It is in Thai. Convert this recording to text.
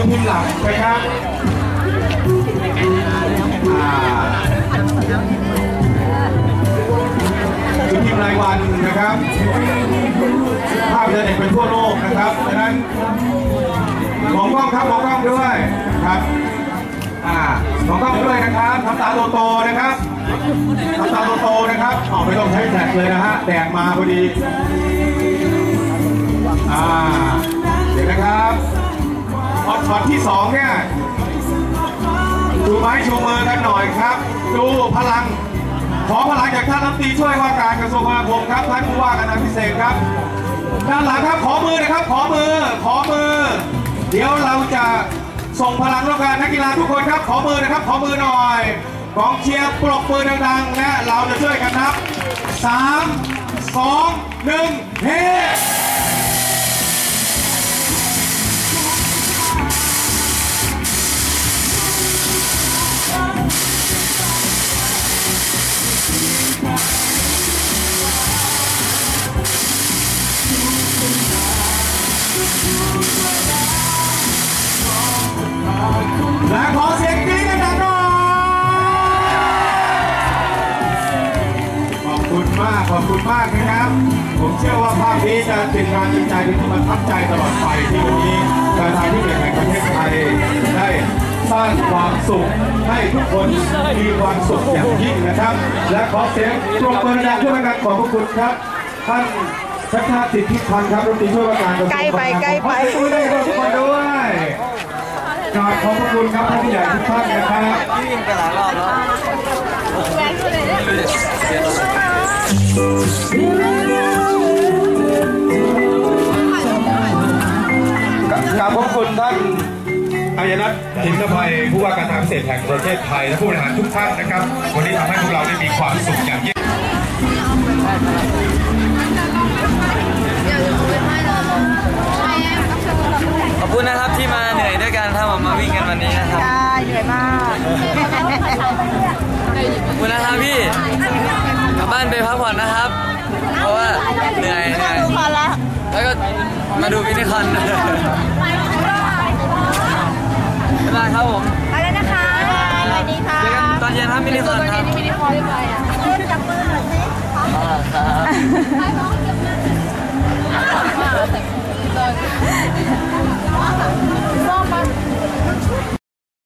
พิมพ์หลักนะครับคือพิมพ์รายวันนะครับภาพจะเด็กเป็นทั่วโลกนะครับดังนั้นมองกล้องครับมองกล้องด้วยครับมองกล้องด้วยนะครับทำตาโตๆนะครับทำตาโตๆนะครับไม่ต้องใช้แท็กเลยนะฮะแดดมาพอดีเดี๋ยวนะครับช็อตที่2เนี่ยดูไม้ชูมือกันหน่อยครับดูพลังขอพลังจากท่านรัฐมนตรีช่วยว่าการกระทรวงคมนาคมครับท่านผู้ว่าการพิเศษครับด้านหลังครับขอมือนะครับขอมือเดี๋ยวเราจะส่งพลังร่วมกันนักกีฬาทุกคนครับขอมือนะครับขอมือหน่อยกองเชียร์ปรบมือดังๆและเราจะช่วยกันนับ3 2 1เฮ้และขอเสียงกรี๊ดดังๆหน่อยขอบคุณมากนะครับผมเชื่อว่าภาพนี้จะเป็นการจริงใจที่ประทับใจตลอดไปที่วันนี้การทางที่เกิดในประเทศไทยได้สร้างความสุขให้ทุกคนมีความสุขอย่างยิ่งนะครับและขอเสียงปรบมือดังๆด้วยกันขอบคุณครับท่านชัชชาติ สิทธิพันธ์ครับรัฐมนตรีช่วยว่าการกระทรวงคมนาคมใกล้ไปขอบคุณทุกคนด้วยขอบคุณครับท่านผู้ใหญ่ทุกท่านนะครับวิ่งไปหลายรอบแล้วกราบขอบคุณท่านอายนัท หินนภัยผู้ว่าการทางพิเศษแห่งประเทศไทยและผู้บริหารทุกท่านนะครับวันนี้ทำให้พวกเราได้มีความสุขอย่างยิ่งขอบคุณนะครับที่มาเหนื่อยด้วยกันถ้ามาวิ่งกันวันนี้นะครับเหนื่อยมากขอบคุณนะครับพี่กลับบ้านไปพักผ่อนนะครับเพราะว่าเหนื่อยแล้วก็มาดูมินิคอนบ๊ายบายครับผมไปเลยนะคะสวัสดีค่ะเจอกันตอนเย็นครับมินิคอนครับมินิคอนไปจับมือหน่อยสิ